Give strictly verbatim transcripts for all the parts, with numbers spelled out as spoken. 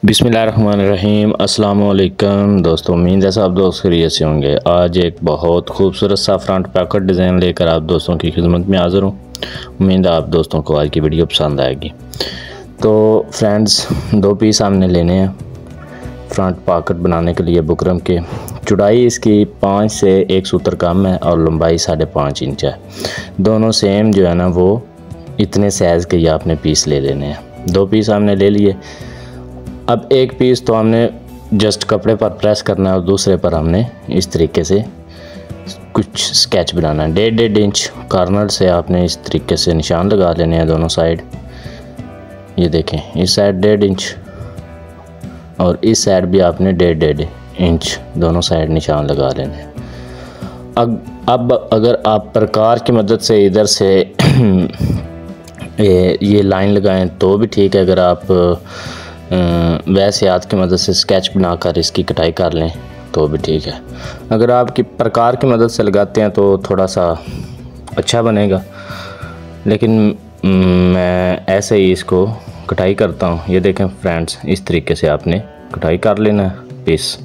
बिस्मिल्लाहिर्रहमानिर्रहीम। अस्सलाम वालेकुम दोस्तों, उम्मीद है सब दोस्त खैरियत से होंगे। आज एक बहुत खूबसूरत सा फ्रंट पॉकेट डिज़ाइन लेकर आप दोस्तों की खिदमत में हाज़िर हूँ। उम्मीद है आप दोस्तों को आज की वीडियो पसंद आएगी। तो फ्रेंड्स, दो पीस हमने लेने हैं फ्रंट पॉकेट बनाने के लिए बुकरम के। चौड़ाई इसकी पाँच से एक सूत्र कम है और लंबाई साढ़े पाँच इंच है। दोनों सेम जो है ना वो इतने साइज़ के ये आपने पीस ले लेने हैं। दो पीस हमने ले लिए। अब एक पीस तो हमने जस्ट कपड़े पर प्रेस करना है और दूसरे पर हमने इस तरीके से कुछ स्केच बनाना है। डेढ़ डेढ़ इंच कॉर्नर से आपने इस तरीके से निशान लगा लेने हैं दोनों साइड। ये देखें, इस साइड डेढ़ इंच और इस साइड भी आपने डेढ़ डेढ़ इंच दोनों साइड निशान लगा लेने हैं। अब अब अगर आप प्रकार की मदद से इधर से ये, ये लाइन लगाएं तो भी ठीक है। अगर आप वैसे हाथ की मदद से स्केच बनाकर इसकी कटाई कर लें तो भी ठीक है। अगर आपकी प्रकार की मदद से लगाते हैं तो थोड़ा सा अच्छा बनेगा, लेकिन मैं ऐसे ही इसको कटाई करता हूँ। ये देखें फ्रेंड्स, इस तरीके से आपने कटाई कर लेना है पीस।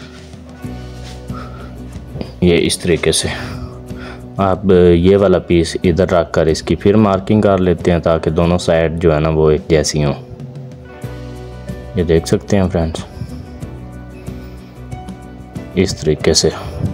ये इस तरीके से आप ये वाला पीस इधर रख कर इसकी फिर मार्किंग कर लेते हैं ताकि दोनों साइड जो है ना वो एक जैसी हों। ये देख सकते हैं फ्रेंड्स, इस तरीके से।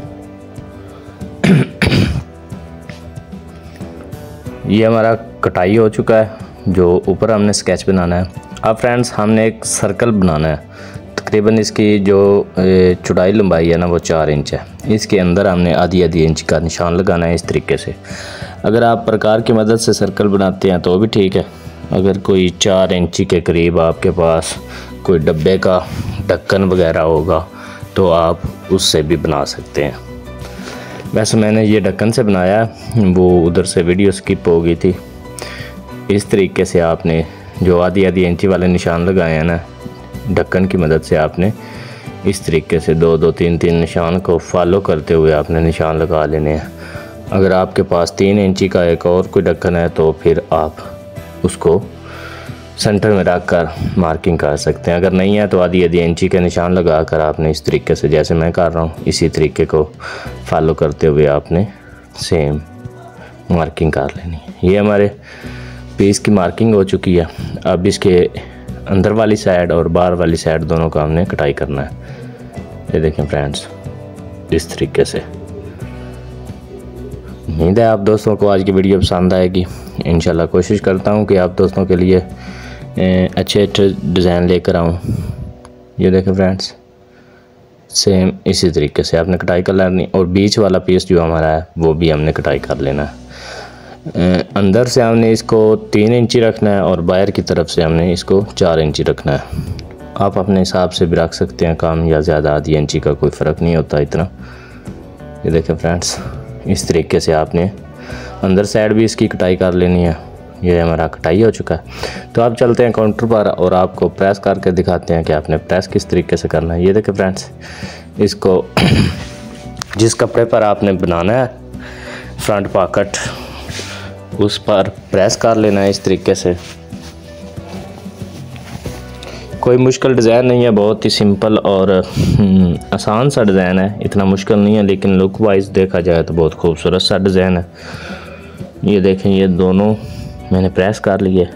ये हमारा कटाई हो चुका है। जो ऊपर हमने स्केच बनाना है। अब फ्रेंड्स, हमने एक सर्कल बनाना है। तकरीबन इसकी जो चौड़ाई लंबाई है ना वो चार इंच है। इसके अंदर हमने आधी आधी इंच का निशान लगाना है इस तरीके से। अगर आप प्रकार की मदद से सर्कल बनाते हैं तो भी ठीक है। अगर कोई चार इंची के करीब आपके पास कोई डब्बे का ढक्कन वगैरह होगा तो आप उससे भी बना सकते हैं। वैसे मैंने ये ढक्कन से बनाया है, वो उधर से वीडियो स्किप हो गई थी। इस तरीके से आपने जो आधी आधी इंची वाले निशान लगाए हैं ना ढक्कन की मदद से, आपने इस तरीके से दो दो तीन तीन निशान को फॉलो करते हुए आपने निशान लगा लेने हैं। अगर आपके पास तीन इंची का एक और कोई ढक्कन है तो फिर आप उसको सेंटर में रख कर मार्किंग कर सकते हैं। अगर नहीं है तो आधी आधी इंची के निशान लगा कर आपने इस तरीके से, जैसे मैं कर रहा हूँ, इसी तरीके को फॉलो करते हुए आपने सेम मार्किंग कर लेनी है। ये हमारे पीस की मार्किंग हो चुकी है। अब इसके अंदर वाली साइड और बाहर वाली साइड दोनों का हमने कटाई करना है। ये देखें फ्रेंड्स, इस तरीके से। उम्मीद है आप दोस्तों को आज की वीडियो पसंद आएगी। इंशाल्लाह कोशिश करता हूँ कि आप दोस्तों के लिए अच्छे अच्छे डिज़ाइन लेकर आऊँ। ये देखें फ्रेंड्स, सेम इसी तरीके से आपने कटाई कर लेनी और बीच वाला पीस जो हमारा है वो भी हमने कटाई कर लेना है। अंदर से हमने इसको तीन इंची रखना है और बाहर की तरफ से हमने इसको चार इंची रखना है। आप अपने हिसाब से भी रख सकते हैं, कम या ज़्यादा आधी इंची का कोई फ़र्क नहीं होता इतना। ये देखें फ्रेंड्स, इस तरीके से आपने अंदर साइड भी इसकी कटाई कर लेनी है। ये हमारा कटाई हो चुका है। तो आप चलते हैं काउंटर पर और आपको प्रेस करके दिखाते हैं कि आपने प्रेस किस तरीके से करना है। ये देखें फ्रेंड्स, इसको जिस कपड़े पर आपने बनाना है फ्रंट पॉकेट उस पर प्रेस कर लेना है इस तरीके से। कोई मुश्किल डिज़ाइन नहीं है, बहुत ही सिंपल और आसान सा डिज़ाइन है। इतना मुश्किल नहीं है, लेकिन लुक वाइज देखा जाए तो बहुत खूबसूरत सा डिज़ाइन है। ये देखें, ये दोनों मैंने प्रेस कर लिए।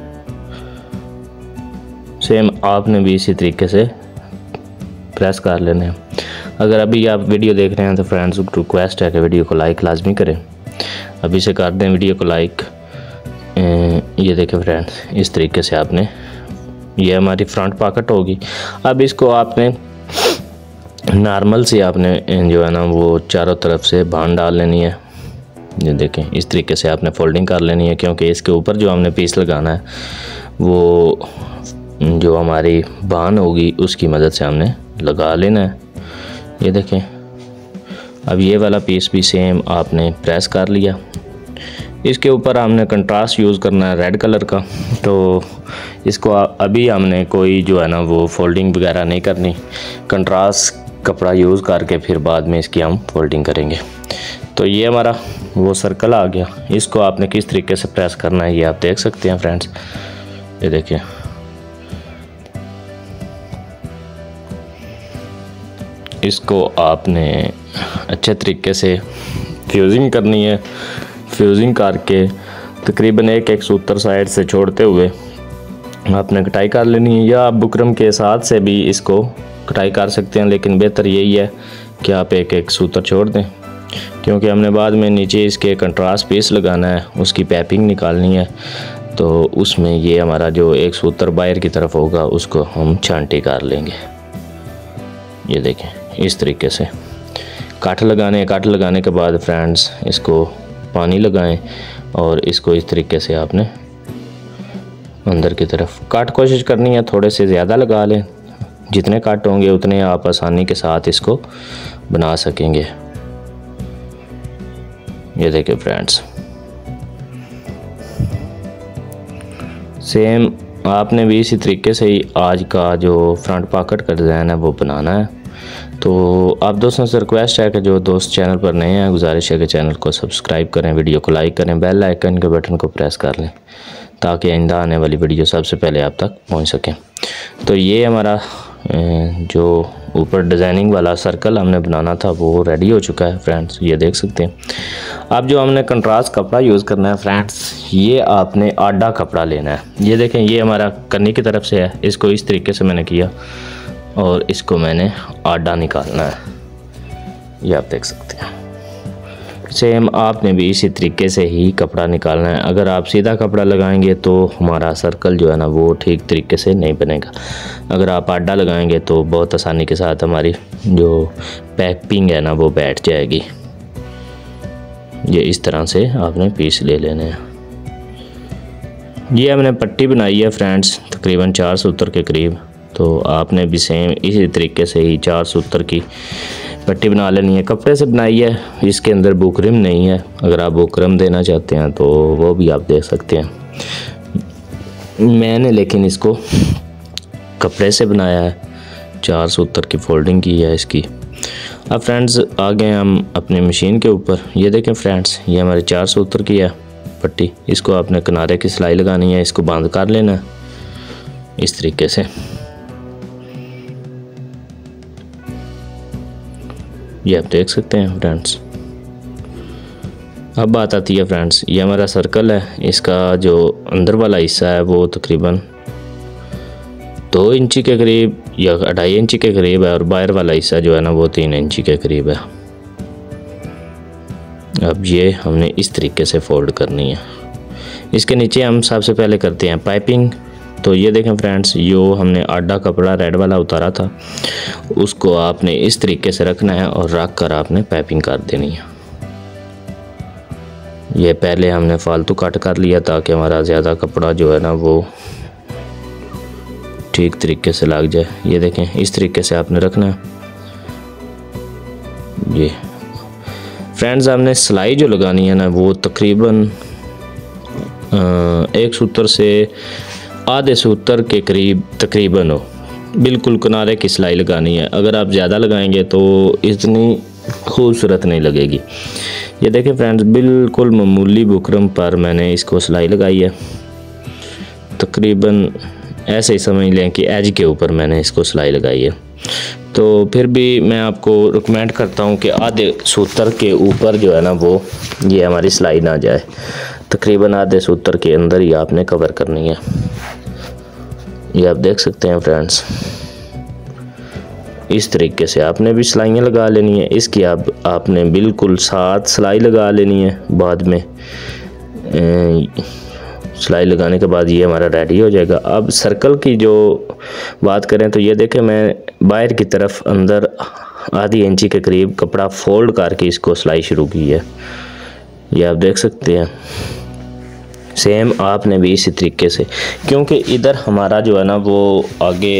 सेम आपने भी इसी तरीके से प्रेस कर लेने हैं। अगर अभी आप वीडियो देख रहे हैं तो फ्रेंड्स रिक्वेस्ट है कि वीडियो को लाइक लाजमी करें। अभी से कर दें वीडियो को लाइक। ये देखें फ्रेंड्स, इस तरीके से आपने, ये हमारी फ्रंट पॉकेट होगी। अब इसको आपने नॉर्मल से आपने जो है ना वो चारों तरफ से बांध डाल लेनी है। ये देखें, इस तरीके से आपने फोल्डिंग कर लेनी है, क्योंकि इसके ऊपर जो हमने पीस लगाना है वो जो हमारी बान होगी उसकी मदद से हमने लगा लेना है। ये देखें, अब ये वाला पीस भी सेम आपने प्रेस कर लिया। इसके ऊपर हमने कंट्रास्ट यूज़ करना है रेड कलर का, तो इसको अभी हमने कोई जो है ना वो फोल्डिंग वगैरह नहीं करनी। कंट्रास्ट कपड़ा यूज़ करके फिर बाद में इसकी हम फोल्डिंग करेंगे। तो ये हमारा वो सर्कल आ गया। इसको आपने किस तरीके से प्रेस करना है ये आप देख सकते हैं फ्रेंड्स। ये देखिए, इसको आपने अच्छे तरीके से फ्यूजिंग करनी है। फ्यूजिंग करके तकरीबन एक एक सूत्र साइड से छोड़ते हुए आपने कटाई कर लेनी है, या आप बुकरम के साथ से भी इसको कटाई कर सकते हैं, लेकिन बेहतर यही है कि आप एक एक सूत्र छोड़ दें, क्योंकि हमने बाद में नीचे इसके कंट्रास्ट पीस लगाना है, उसकी पैपिंग निकालनी है। तो उसमें ये हमारा जो एक सूत्र बाहर की तरफ होगा उसको हम छांटी कर लेंगे। ये देखें इस तरीके से काट लगाने काट लगाने के बाद फ्रेंड्स इसको पानी लगाएं और इसको इस तरीके से आपने अंदर की तरफ काट कोशिश करनी है, थोड़े से ज़्यादा लगा लें, जितने काट होंगे उतने आप आसानी के साथ इसको बना सकेंगे। ये देखिए फ्रेंड्स, सेम आपने भी इसी तरीके से ही आज का जो फ्रंट पॉकेट का डिज़ाइन है वो बनाना है। तो आप दोस्तों से रिक्वेस्ट है कि जो दोस्त चैनल पर नए हैं, गुजारिश है कि चैनल को सब्सक्राइब करें, वीडियो को लाइक करें, बेल आइकन के बटन को प्रेस कर लें ताकि आइंदा आने वाली वीडियो सबसे पहले आप तक पहुंच सकें। तो ये हमारा जो ऊपर डिज़ाइनिंग वाला सर्कल हमने बनाना था वो रेडी हो चुका है फ्रेंड्स, ये देख सकते हैं। अब जो हमने कंट्रास्ट कपड़ा यूज़ करना है फ्रेंड्स, ये आपने आडा कपड़ा लेना है। ये देखें ये हमारा कन्नी की तरफ से है, इसको इस तरीके से मैंने किया और इसको मैंने आडा निकालना है, ये आप देख सकते हैं। सेम आपने भी इसी तरीके से ही कपड़ा निकालना है। अगर आप सीधा कपड़ा लगाएंगे तो हमारा सर्कल जो है ना वो ठीक तरीके से नहीं बनेगा। अगर आप आडा लगाएंगे तो बहुत आसानी के साथ हमारी जो पैपिंग है ना वो बैठ जाएगी। ये इस तरह से आपने पीस ले लेने हैं। ये हमने पट्टी बनाई है फ्रेंड्स तकरीबन चार सूत्र के करीब, तो आपने भी सेम इसी तरीके से ही चार सूत्र की पट्टी बना लेनी है। कपड़े से बनाई है, इसके अंदर बुकरम नहीं है। अगर आप बुकरम देना चाहते हैं तो वो भी आप दे सकते हैं, मैंने लेकिन इसको कपड़े से बनाया है, चार सूत्र की फोल्डिंग की है इसकी। अब फ्रेंड्स आ गए हम अपनी मशीन के ऊपर। ये देखें फ्रेंड्स, ये हमारे चार सूत्र की है पट्टी, इसको आपने किनारे की सिलाई लगानी है, इसको बंद कर लेना है इस तरीके से। ये आप देख सकते हैं फ्रेंड्स। अब बात आती है फ्रेंड्स, ये हमारा सर्कल है, इसका जो अंदर वाला हिस्सा है वो तकरीबन दो इंची के करीब या ढाई इंची के करीब है, और बाहर वाला हिस्सा जो है ना वो तीन इंची के करीब है। अब ये हमने इस तरीके से फोल्ड करनी है। इसके नीचे हम सबसे पहले करते हैं पाइपिंग। तो ये देखें फ्रेंड्स, यो हमने आडा कपड़ा रेड वाला उतारा था, उसको आपने इस तरीके से रखना है और रख कर आपने पाइपिंग कर देनी है। ये पहले हमने फालतू कट कर लिया ताकि हमारा ज़्यादा कपड़ा जो है ना वो ठीक तरीके से लग जाए। ये देखें इस तरीके से आपने रखना है। ये फ्रेंड्स हमने सिलाई जो लगानी है ना वो तकरीबन एक सूत्र से आधे सूत्र के करीब तकरीबन हो, बिल्कुल किनारे की सिलाई लगानी है। अगर आप ज़्यादा लगाएंगे तो इतनी खूबसूरत नहीं लगेगी। ये देखें फ्रेंड्स, बिल्कुल मामूली बुकरम पर मैंने इसको सिलाई लगाई है। तकरीबन ऐसे ही समझ लें कि एज के ऊपर मैंने इसको सिलाई लगाई है। तो फिर भी मैं आपको रिकमेंड करता हूँ कि आधे सूत्र के ऊपर जो है ना वो ये हमारी सिलाई ना जाए, तकरीबन आधे सूत्र के अंदर ही आपने कवर करनी है। ये आप देख सकते हैं फ्रेंड्स, इस तरीके से आपने भी सिलाइयाँ लगा लेनी है। इसकी आप आपने बिल्कुल साथ सिलाई लगा लेनी है। बाद में सिलाई लगाने के बाद ये हमारा रेडी हो जाएगा। अब सर्कल की जो बात करें तो ये देखें, मैं बाहर की तरफ अंदर आधी इंची के करीब कपड़ा फोल्ड करके इसको सिलाई शुरू की है। ये आप देख सकते हैं। सेम आपने भी इसी तरीके से, क्योंकि इधर हमारा जो है ना वो आगे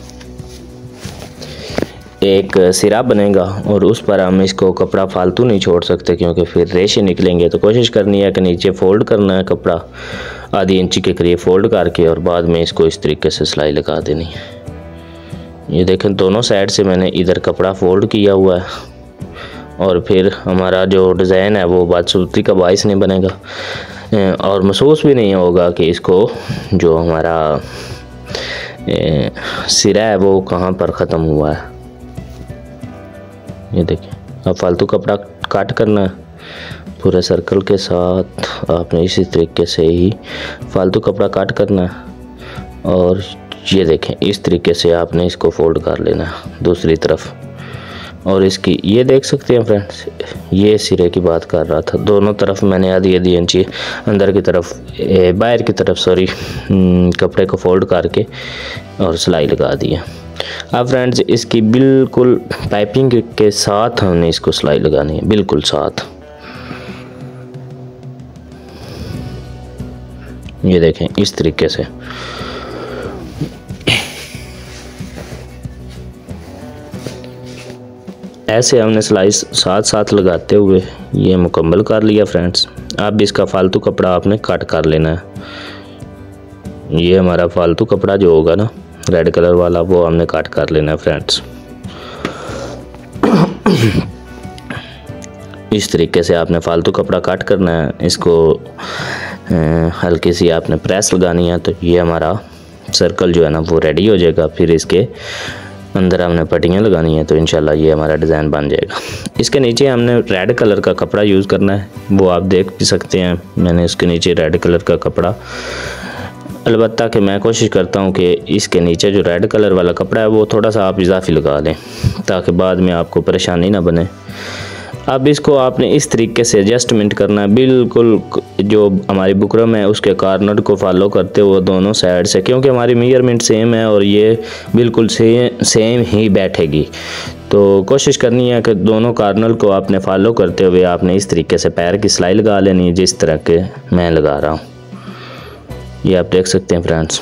एक सिरा बनेगा और उस पर हम इसको कपड़ा फालतू नहीं छोड़ सकते, क्योंकि फिर रेशे निकलेंगे। तो कोशिश करनी है कि नीचे फोल्ड करना है कपड़ा आधी इंची के करीब फोल्ड करके, और बाद में इसको इस तरीके से सिलाई लगा देनी है। ये देखें दोनों साइड से मैंने इधर कपड़ा फोल्ड किया हुआ है, और फिर हमारा जो डिज़ाइन है वो बदसूरती का बाइस नहीं बनेगा और महसूस भी नहीं होगा कि इसको जो हमारा सिरा है वो कहाँ पर ख़त्म हुआ है। ये देखिए, अब फालतू कपड़ा काट करना है पूरे सर्कल के साथ। आपने इसी तरीके से ही फालतू कपड़ा काट करना है और ये देखें इस तरीके से आपने इसको फोल्ड कर लेना है दूसरी तरफ। और इसकी ये देख सकते हैं फ्रेंड्स, ये सिरे की बात कर रहा था, दोनों तरफ मैंने आधी आधी इंची अंदर की तरफ, बाहर की तरफ सॉरी, कपड़े को फोल्ड करके और सिलाई लगा दिया। अब फ्रेंड्स इसकी बिल्कुल पाइपिंग के साथ हमने इसको सिलाई लगानी है, बिल्कुल साथ। ये देखें इस तरीके से। ऐसे हमने सिलाई साथ साथ लगाते हुए ये मुकम्मल कर लिया फ्रेंड्स। अब इसका फालतू कपड़ा आपने कट कर लेना है। ये हमारा फालतू कपड़ा जो होगा ना रेड कलर वाला, वो हमने कट कर लेना है फ्रेंड्स। इस तरीके से आपने फालतू कपड़ा कट करना है। इसको हल्की सी आपने प्रेस लगानी है, तो ये हमारा सर्कल जो है ना वो रेडी हो जाएगा। फिर इसके अंदर हमने पट्टियाँ लगानी है, तो इंशाल्लाह ये हमारा डिज़ाइन बन जाएगा। इसके नीचे हमने रेड कलर का कपड़ा यूज़ करना है, वो आप देख भी सकते हैं। मैंने इसके नीचे रेड कलर का कपड़ा, अलबत्ता कि मैं कोशिश करता हूँ कि इसके नीचे जो रेड कलर वाला कपड़ा है वो थोड़ा सा आप इजाफी लगा लें, ताकि बाद में आपको परेशानी ना बने। अब इसको आपने इस तरीके से एडजस्टमेंट करना है, बिल्कुल जो हमारी बुकरम है उसके कॉर्नर को फॉलो करते हुए दोनों साइड से, क्योंकि हमारी मेजरमेंट सेम है और ये बिल्कुल सेम सेम ही बैठेगी। तो कोशिश करनी है कि दोनों कॉर्नर को आपने फॉलो करते हुए आपने इस तरीके से पैर की सिलाई लगा लेनी है, जिस तरह के मैं लगा रहा हूँ। ये आप देख सकते हैं फ्रेंड्स,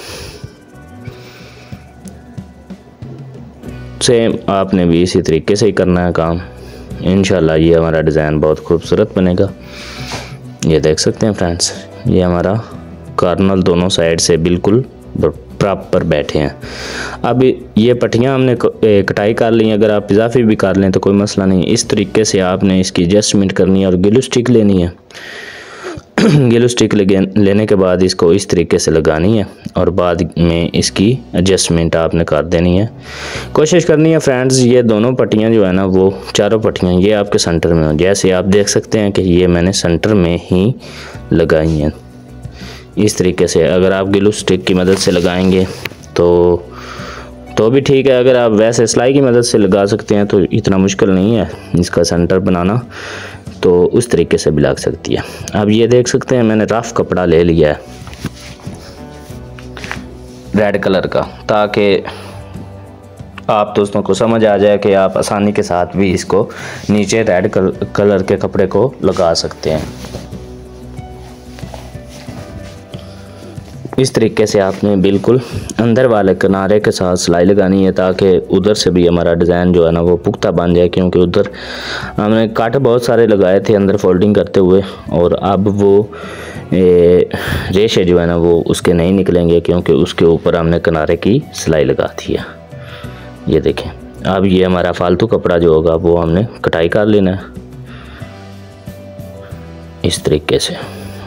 सेम आपने भी इसी तरीके से ही करना है काम। इंशाल्लाह ये हमारा डिज़ाइन बहुत खूबसूरत बनेगा। ये देख सकते हैं फ्रेंड्स, ये हमारा कॉर्नर दोनों साइड से बिल्कुल प्रॉपर बैठे हैं। अब ये पट्टियाँ हमने कटाई कर ली हैं, अगर आप इजाफी भी कर लें तो कोई मसला नहीं। इस तरीके से आपने इसकी एडजस्टमेंट करनी है और ग्लू स्टिक लेनी है। ग्लू स्टिक लेने के बाद इसको इस तरीके से लगानी है और बाद में इसकी एडजस्टमेंट आपने कर देनी है। कोशिश करनी है फ्रेंड्स ये दोनों पट्टियाँ जो है ना वो चारों पट्टियाँ ये आपके सेंटर में हो। जैसे आप देख सकते हैं कि ये मैंने सेंटर में ही लगाई हैं इस तरीके से। अगर आप ग्लू स्टिक की मदद से लगाएंगे तो तो भी ठीक है, अगर आप वैसे सिलाई की मदद से लगा सकते हैं तो इतना मुश्किल नहीं है इसका सेंटर बनाना, तो उस तरीके से भी लग सकती है। अब ये देख सकते हैं मैंने रफ कपड़ा ले लिया है रेड कलर का, ताकि आप दोस्तों को समझ आ जाए कि आप आसानी के साथ भी इसको नीचे रेड कलर के कपड़े को लगा सकते हैं। इस तरीके से आपने बिल्कुल अंदर वाले किनारे के साथ सिलाई लगानी है, ताकि उधर से भी हमारा डिज़ाइन जो है ना वो पुख्ता बन जाए। क्योंकि उधर हमने कांटे बहुत सारे लगाए थे अंदर फोल्डिंग करते हुए, और अब वो ए, रेशे जो है ना वो उसके नहीं निकलेंगे, क्योंकि उसके ऊपर हमने किनारे की सिलाई लगा दी है। ये देखें, अब ये हमारा फालतू कपड़ा जो होगा वो हमने कटाई कर लेना है इस तरीके से।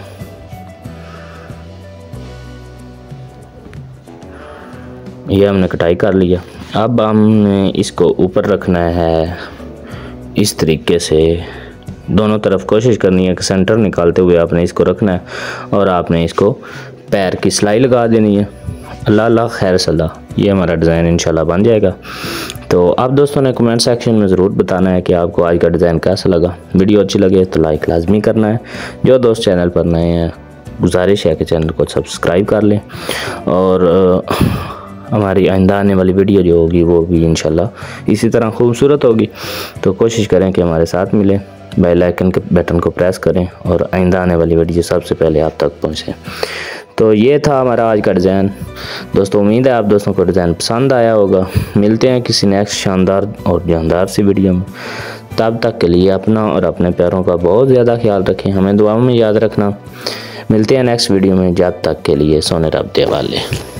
ये हमने कटाई कर लिया। अब हमने इसको ऊपर रखना है इस तरीके से, दोनों तरफ कोशिश करनी है कि सेंटर निकालते हुए आपने इसको रखना है, और आपने इसको पैर की सिलाई लगा देनी है। अल्लाह अल्लाह खैर सल्ला, ये हमारा डिज़ाइन इंशाल्लाह बन जाएगा। तो आप दोस्तों ने कमेंट सेक्शन में ज़रूर बताना है कि आपको आज का डिज़ाइन कैसा लगा। वीडियो अच्छी लगे तो लाइक लाजमी करना है। जो दोस्त चैनल पर नए हैं गुजारिश है कि चैनल को सब्सक्राइब कर लें, और हमारी आइंदा आने वाली वीडियो जो होगी वो भी इंशाल्लाह इसी तरह खूबसूरत होगी। तो कोशिश करें कि हमारे साथ मिलें, बेल आइकन के बटन को प्रेस करें और आइंदा आने वाली वीडियो सबसे पहले आप तक पहुँचे। तो ये था हमारा आज का डिज़ाइन। दोस्तों उम्मीद है आप दोस्तों को डिज़ाइन पसंद आया होगा। मिलते हैं किसी नेक्स्ट शानदार और जानदार सी वीडियो में। तब तक के लिए अपना और अपने प्यारों का बहुत ज़्यादा ख्याल रखें, हमें दुआओं में याद रखना। मिलते हैं नेक्स्ट वीडियो में, जब तक के लिए सोने रब दे वाले।